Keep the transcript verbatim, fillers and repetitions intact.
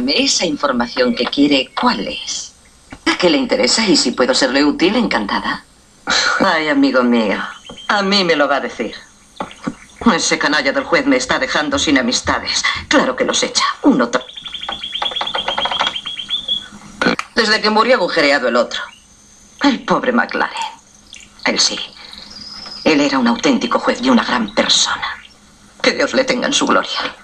dígame, esa información que quiere, ¿cuál es? ¿A qué le interesa y si puedo serle útil, encantada? Ay, amigo mío, a mí me lo va a decir. Ese canalla del juez me está dejando sin amistades. Claro que los echa, uno tras... Desde que murió agujereado el otro. El pobre McLaren. Él sí. Él era un auténtico juez y una gran persona. Que Dios le tenga en su gloria.